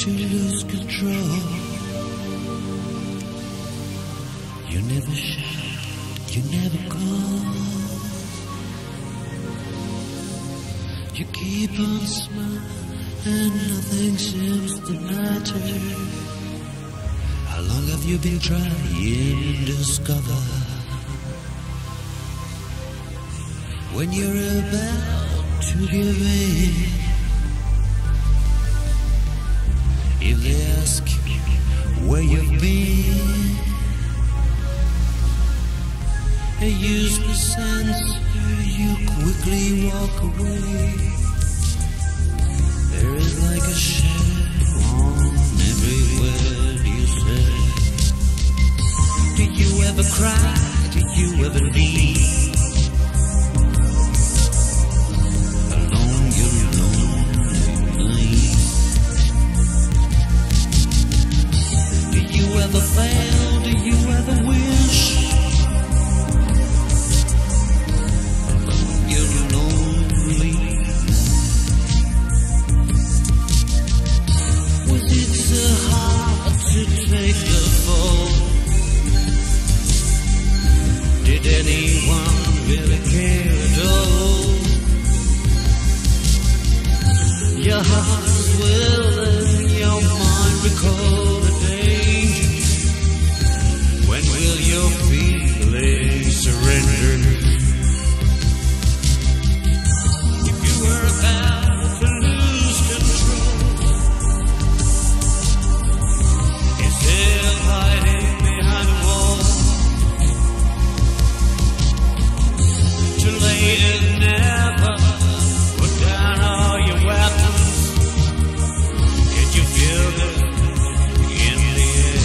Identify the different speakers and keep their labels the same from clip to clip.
Speaker 1: to lose control. You never shout, you never call. You keep on smiling and nothing seems to matter. How long have you been trying to discover? When you're about to give in, if they ask you where you've been, a useless answer, you quickly walk away. There is like a shadow on every word you say. Do you ever cry? Do you ever leave? Alone, you're lonely. Do you ever fail? Do you ever wish? Alone, you're lonely. Was it so hard to take the fall? Did anyone really care at all? Your heart is willing, your mind recall the danger. When will your feelings surrender? If you were about to lose control, instead of hiding behind a wall, too late is never. Put down all your weapons. Did you feel it in the air?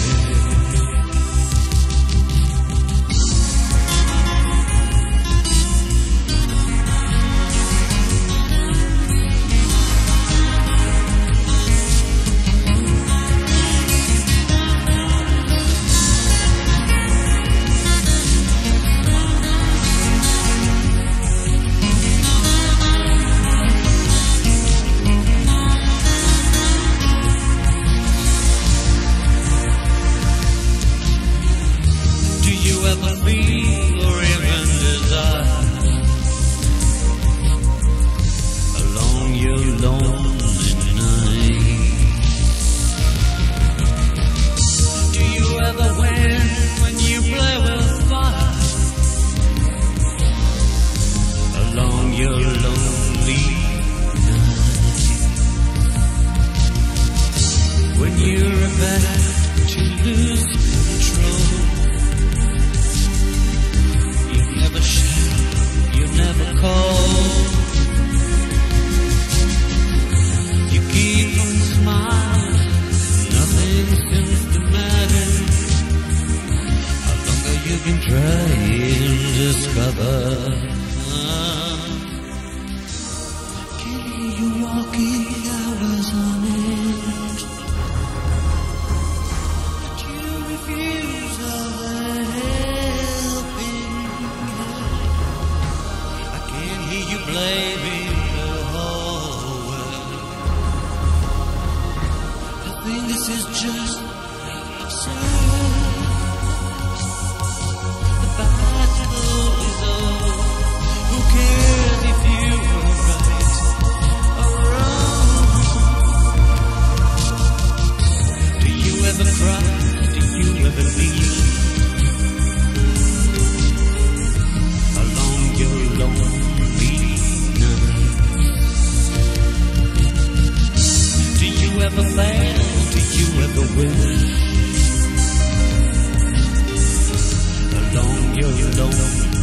Speaker 1: Do you ever feel or even desire along your lonely night? Do you ever win when you play with fire along your lonely night? When you're about to lose control, you never shout, you never call. You keep on smiling, nothing seems to matter. How long have you been trying to discover? Can hear you walking hours on end. But you refuse all the helping hand. I can't hear you blaming the whole world. I think this is just absurd. The battle is over. Who cares if you were right or wrong? Do you ever cry? Do you ever leave? Along your lonely night. Do you ever fail? Do you ever win? Along your lonely